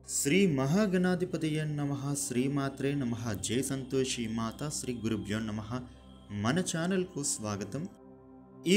శ్రీ మహాగణాధిపతయ నమః శ్రీమాత్రే నమః జై సంతోషి మాతా శ్రీ గురుభ్యో నమః. మన ఛానల్కు స్వాగతం. ఈ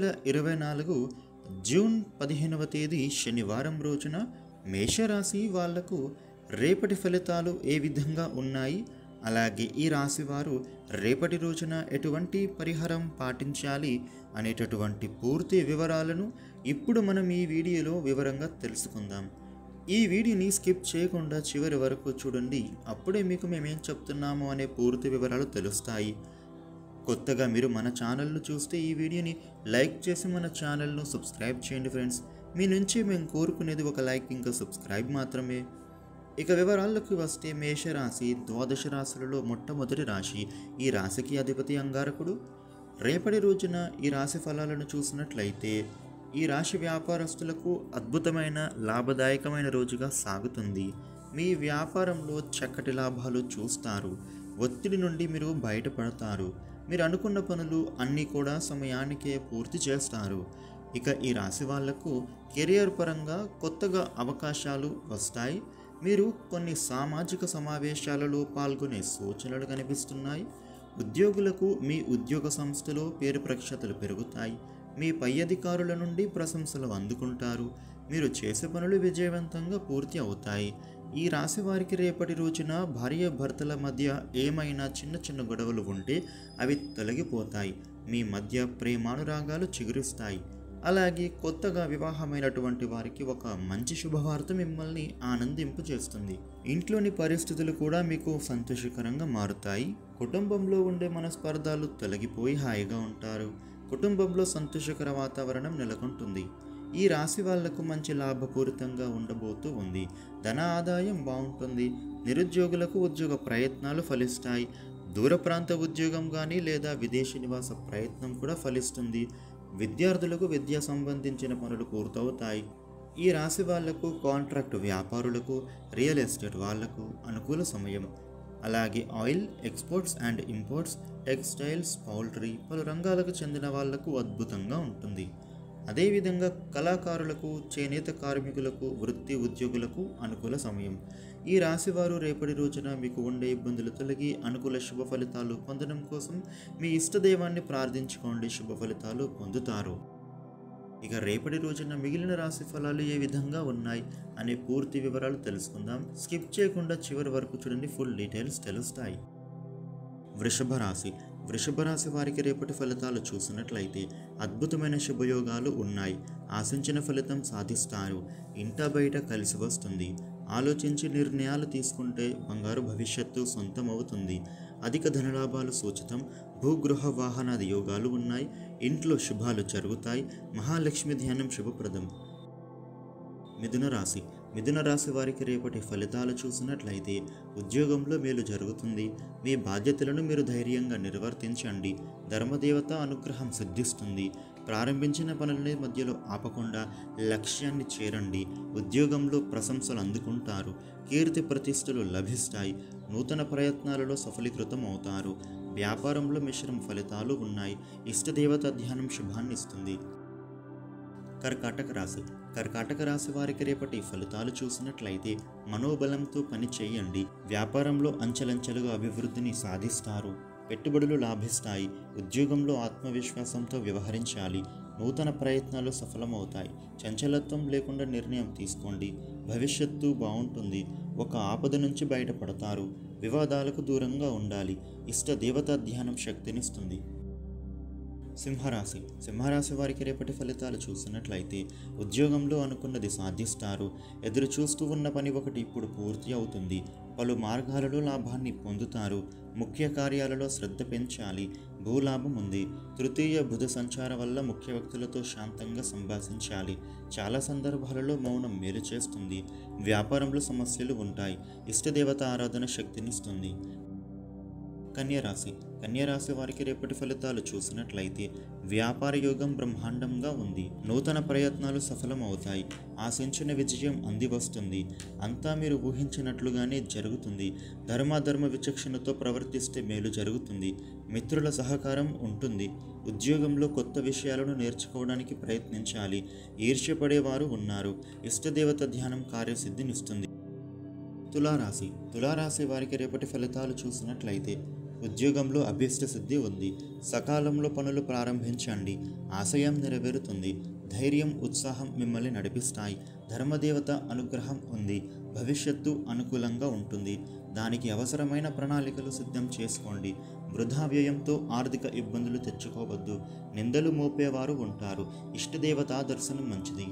2024 జూన్ 15వ తేదీ శనివారం రోజున మేషరాశి వాళ్లకు రేపటి ఫలితాలు ఏ విధంగా ఉన్నాయి, అలాగే ఈ రాశి వారు రేపటి రోజున ఎటువంటి పరిహారం పాటించాలి అనేటటువంటి పూర్తి వివరాలను ఇప్పుడు మనం ఈ వీడియోలో వివరంగా తెలుసుకుందాం. ఈ వీడియోని స్కిప్ చేయకుండా చివరి వరకు చూడండి, అప్పుడే మీకు మేమేం చెప్తున్నామో అనే పూర్తి వివరాలు తెలుస్తాయి. కొత్తగా మీరు మన ఛానల్ను చూస్తే ఈ వీడియోని లైక్ చేసి మన ఛానల్ను సబ్స్క్రైబ్ చేయండి ఫ్రెండ్స్. మీ నుంచి మేము కోరుకునేది ఒక లైక్ ఇంకా సబ్స్క్రైబ్ మాత్రమే. ఇక వివరాల్లోకి వస్తే మేషరాశి ద్వాదశ రాశులలో మొట్టమొదటి రాశి. ఈ రాశికి అధిపతి అంగారకుడు. రేపటి రోజున ఈ రాశి ఫలాలను చూసినట్లయితే ఈ రాశి వ్యాపారస్తులకు అద్భుతమైన లాభదాయకమైన రోజుగా సాగుతుంది. మీ వ్యాపారంలో చక్కటి లాభాలు చూస్తారు. ఒత్తిడి నుండి మీరు బయటపడతారు. మీరు అనుకున్న పనులు అన్నీ కూడా సమయానికే పూర్తి చేస్తారు. ఇక ఈ రాశి వాళ్లకు కెరియర్ పరంగా కొత్తగా అవకాశాలు వస్తాయి. మీరు కొన్ని సామాజిక సమావేశాలలో పాల్గొనే సూచనలు కనిపిస్తున్నాయి. ఉద్యోగులకు మీ ఉద్యోగ సంస్థలో పేరు ప్రఖ్యాతలు పెరుగుతాయి. మీ పై అధికారుల నుండి ప్రశంసలు అందుకుంటారు. మీరు చేసే పనులు విజయవంతంగా పూర్తి అవుతాయి. ఈ రాశి వారికి రేపటి రోజున భార్య భర్తల మధ్య ఏమైనా చిన్న చిన్న గొడవలు ఉంటే అవి తొలగిపోతాయి. మీ మధ్య ప్రేమానురాగాలు చిగురిస్తాయి. అలాగే కొత్తగా వివాహమైనటువంటి వారికి ఒక మంచి శుభవార్త మిమ్మల్ని ఆనందింపు చేస్తుంది. ఇంట్లోని పరిస్థితులు కూడా మీకు సంతోషకరంగా మారుతాయి. కుటుంబంలో ఉండే మనస్పర్ధాలు తొలగిపోయి హాయిగా ఉంటారు. కుటుంబంలో సంతోషకర వాతావరణం నెలకొంటుంది. ఈ రాశి వాళ్లకు మంచి లాభపూరితంగా ఉండబోతూ ఉంది. ధన ఆదాయం బాగుంటుంది. నిరుద్యోగులకు ఉద్యోగ ప్రయత్నాలు ఫలిస్తాయి. దూర ప్రాంత ఉద్యోగం కానీ లేదా విదేశీ నివాస ప్రయత్నం కూడా ఫలిస్తుంది. విద్యార్థులకు విద్యా సంబంధించిన పనులు పూర్తవుతాయి. ఈ రాశి వాళ్లకు కాంట్రాక్ట్ వ్యాపారులకు, రియల్ ఎస్టేట్ వాళ్లకు అనుకూల సమయం. అలాగే oil, exports and imports, textiles, poultry పలు రంగాలకు చెందిన వాళ్లకు అద్భుతంగా ఉంటుంది. అదేవిధంగా కళాకారులకు, చేనేత కార్మికులకు, వృత్తి ఉద్యోగులకు అనుకూల సమయం. ఈ రాశివారు రేపటి రోజున మీకు ఉండే ఇబ్బందులు తొలగి అనుకూల శుభ ఫలితాలు పొందడం కోసం మీ ఇష్టదైవాన్ని ప్రార్థించుకోండి. శుభ ఫలితాలు పొందుతారు. ఇక రేపటి రోజున మిగిలిన రాశి ఫలాలు ఏ విధంగా ఉన్నాయి అనే పూర్తి వివరాలు తెలుసుకుందాం. స్కిప్ చేయకుండా చివరి వరకు చూడండి, ఫుల్ డీటెయిల్స్ తెలుస్తాయి. వృషభ రాశి. వృషభ రాశి వారికి రేపటి ఫలితాలు చూసినట్లయితే అద్భుతమైన శుభయోగాలు ఉన్నాయి. ఆశించిన ఫలితం సాధిస్తారు. ఇంట బయట కలిసి వస్తుంది. ఆలోచించి నిర్ణయాలు తీసుకుంటే బంగారు భవిష్యత్తు సొంతమవుతుంది. అధిక ధనలాభాలు సూచితం. భూగృహ వాహనాది యోగాలు ఉన్నాయి. ఇంట్లో శుభాలు జరుగుతాయి. మహాలక్ష్మి ధ్యానం శుభప్రదం. మిథున రాశి. మిథున రాశి వారికి రేపటి ఫలితాలు చూసినట్లయితే ఉద్యోగంలో మేలు జరుగుతుంది. మీ బాధ్యతలను మీరు ధైర్యంగా నిర్వర్తించండి. ధర్మదేవత అనుగ్రహం సిద్ధిస్తుంది. ప్రారంభించిన పనులని మధ్యలో ఆపకుండా లక్ష్యాన్ని చేరండి. ఉద్యోగంలో ప్రశంసలు అందుకుంటారు. కీర్తి ప్రతిష్టలు లభిస్తాయి. నూతన ప్రయత్నాలలో సఫలీకృతం అవుతారు. వ్యాపారంలో మిశ్రమ ఫలితాలు ఉన్నాయి. ఇష్టదేవత ధ్యానం శుభాన్ని ఇస్తుంది. కర్కాటక రాశి. కర్కాటక రాశి వారికి రేపటి ఫలితాలు చూసినట్లయితే మనోబలంతో పని చేయండి. వ్యాపారంలో అంచెలంచెలుగా అభివృద్ధిని సాధిస్తారు. పెట్టుబడులు లాభిస్తాయి. ఉద్యోగంలో ఆత్మవిశ్వాసంతో వ్యవహరించాలి. నూతన ప్రయత్నాలు సఫలమవుతాయి. చంచలత్వం లేకుండా నిర్ణయం తీసుకోండి. భవిష్యత్తు బాగుంటుంది. ఒక ఆపద నుంచి బయటపడతారు. వివాదాలకు దూరంగా ఉండాలి. ఇష్ట దేవతా ధ్యానం శక్తినిస్తుంది. సింహరాశి. సింహరాశి వారికి రేపటి ఫలితాలు చూసినట్లయితే ఉద్యోగంలో అనుకున్నది సాధిస్తారు. ఎదురు చూస్తూ ఉన్న పని ఒకటి ఇప్పుడు పూర్తి అవుతుంది. పలు మార్గాలలో లాభాన్ని పొందుతారు. ముఖ్య కార్యాలలో శ్రద్ధ పెంచాలి. భూలాభం ఉంది. తృతీయ బుధ సంచారం వల్ల ముఖ్య వ్యక్తులతో శాంతంగా సంభాషించాలి. చాలా సందర్భాలలో మౌనం మేలు చేస్తుంది. వ్యాపారంలో సమస్యలు ఉంటాయి. ఇష్టదేవత ఆరాధన శక్తినిస్తుంది. కన్యరాశి. కన్యరాశి వారికి రేపటి ఫలితాలు చూసినట్లయితే వ్యాపార యోగం బ్రహ్మాండంగా ఉంది. నూతన ప్రయత్నాలు సఫలమవుతాయి. ఆశించిన విజయం అంది వస్తుంది. అంతా మీరు ఊహించినట్లుగానే జరుగుతుంది. ధర్మాధర్మ విచక్షణతో ప్రవర్తిస్తే మేలు జరుగుతుంది. మిత్రుల సహకారం ఉంటుంది. ఉద్యోగంలో కొత్త విషయాలను నేర్చుకోవడానికి ప్రయత్నించాలి. ఈర్ష్యపడేవారు ఉన్నారు. ఇష్టదేవత ధ్యానం కార్యసిద్ధినిస్తుంది. తులారాశి వారికి రేపటి ఫలితాలు చూసినట్లయితే ఉద్యోగంలో అభీష్ట సిద్ధి ఉంది. సకాలంలో పనులు ప్రారంభించండి. ఆశయం నెరవేరుతుంది. ధైర్యం, ఉత్సాహం మిమ్మల్ని నడిపిస్తాయి. ధర్మదేవత అనుగ్రహం ఉంది. భవిష్యత్తు అనుకూలంగా ఉంటుంది. దానికి అవసరమైన ప్రణాళికలు సిద్ధం చేసుకోండి. వృధా వ్యయంతో ఆర్థిక ఇబ్బందులు తెచ్చుకోవద్దు. నిందలు మోపేవారు ఉంటారు. ఇష్టదేవతా దర్శనం మంచిది.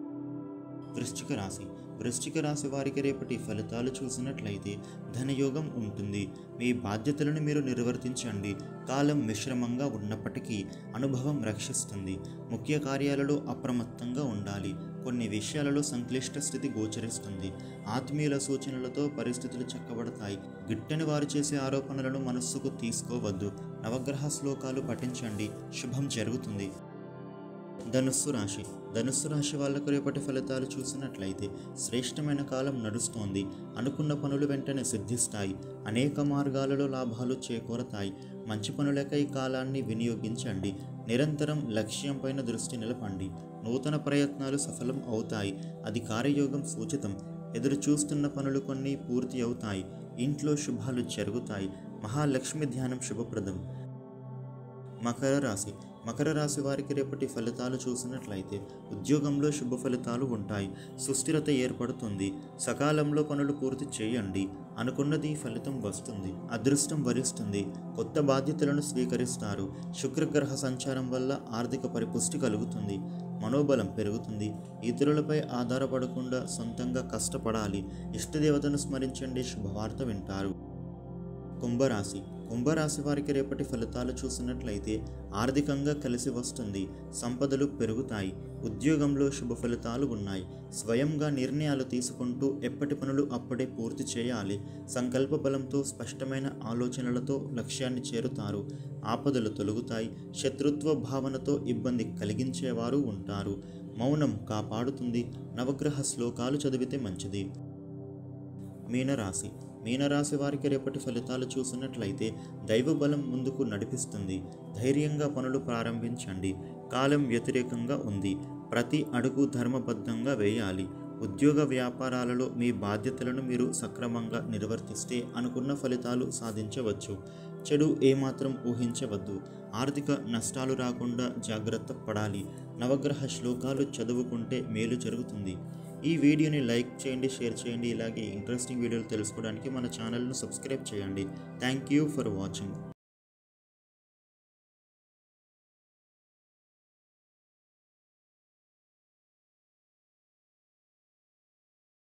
వృశ్చిక రాశి వారికి రేపటి ఫలితాలు చూసినట్లయితే ధనయోగం ఉంటుంది. మీ బాధ్యతలను మీరు నిర్వర్తించండి. కాలం మిశ్రమంగా ఉన్నప్పటికీ అనుభవం రక్షిస్తుంది. ముఖ్య కార్యాలలో అప్రమత్తంగా ఉండాలి. కొన్ని విషయాలలో సంక్లిష్ట స్థితి గోచరిస్తుంది. ఆత్మీయుల సూచనలతో పరిస్థితులు చక్కబడతాయి. గిట్టని వారు చేసే ఆరోపణలను మనస్సుకు తీసుకోవద్దు. నవగ్రహ శ్లోకాలు పఠించండి. శుభం జరుగుతుంది. ధనుస్సు రాశి వాళ్లకు రేపటి ఫలితాలు చూసినట్లయితే శ్రేష్టమైన కాలం నడుస్తోంది. అనుకున్న పనులు వెంటనే సిద్ధిస్తాయి. అనేక మార్గాలలో లాభాలు చేకూరతాయి. మంచి పనులకై కాలాన్ని వినియోగించండి. నిరంతరం లక్ష్యం పైన దృష్టి నిలపండి. నూతన ప్రయత్నాలు సఫలం అవుతాయి. అది కార్యయోగం సూచితం. ఎదురు చూస్తున్న పనులు కొన్ని పూర్తి అవుతాయి. ఇంట్లో శుభాలు జరుగుతాయి. మహాలక్ష్మి ధ్యానం శుభప్రదం. మకర రాశి వారికి రేపటి ఫలితాలు చూసినట్లయితే ఉద్యోగంలో శుభ ఫలితాలు ఉంటాయి. సుస్థిరత ఏర్పడుతుంది. సకాలంలో పనులు పూర్తి చేయండి. అనుకున్నది ఫలితం వస్తుంది. అదృష్టం వరిస్తుంది. కొత్త బాధ్యతలను స్వీకరిస్తారు. శుక్రగ్రహ సంచారం వల్ల ఆర్థిక పరిపుష్టి కలుగుతుంది. మనోబలం పెరుగుతుంది. ఇతరులపై ఆధారపడకుండా సొంతంగా కష్టపడాలి. ఇష్టదేవతను స్మరించండి. శుభవార్త వింటారు. కుంభరాశి వారికి రేపటి ఫలితాలు చూసినట్లయితే ఆర్థికంగా కలిసి వస్తుంది. సంపదలు పెరుగుతాయి. ఉద్యోగంలో శుభ ఫలితాలు ఉన్నాయి. స్వయంగా నిర్ణయాలు తీసుకుంటూ ఎప్పటి పనులు అప్పుడే పూర్తి చేయాలి. సంకల్ప బలంతో స్పష్టమైన ఆలోచనలతో లక్ష్యాన్ని చేరుతారు. ఆపదలు తొలగుతాయి. శత్రుత్వ భావనతో ఇబ్బంది కలిగించేవారు ఉంటారు. మౌనం కాపాడుతుంది. నవగ్రహ శ్లోకాలు చదివితే మంచిది. మీనరాశి వారికి రేపటి ఫలితాలు చూసినట్లయితే దైవ బలం ముందుకు నడిపిస్తుంది. ధైర్యంగా పనులు ప్రారంభించండి. కాలం వ్యతిరేకంగా ఉంది. ప్రతి అడుగు ధర్మబద్ధంగా వేయాలి. ఉద్యోగ వ్యాపారాలలో మీ బాధ్యతలను మీరు సక్రమంగా నిర్వర్తిస్తే అనుకున్న ఫలితాలు సాధించవచ్చు. చెడు ఏమాత్రం ఊహించవద్దు. ఆర్థిక నష్టాలు రాకుండా జాగ్రత్త పడాలి. నవగ్రహ శ్లోకాలు చదువుకుంటే మేలు జరుగుతుంది. ఈ వీడియోని లైక్ చేయండి, షేర్ చేయండి. ఇలాగే ఇంట్రెస్టింగ్ వీడియోలు తెలుసుకోవడానికి మన ఛానల్ను సబ్స్క్రైబ్ చేయండి. Thank you for watching.